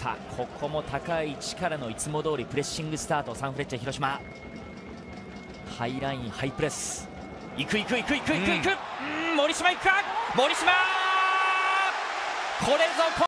さあここも高い位置からのいつも通りプレッシングスタート。サンフレッチェ広島、ハイラインハイプレス、いく、森島いくか、森島、これぞ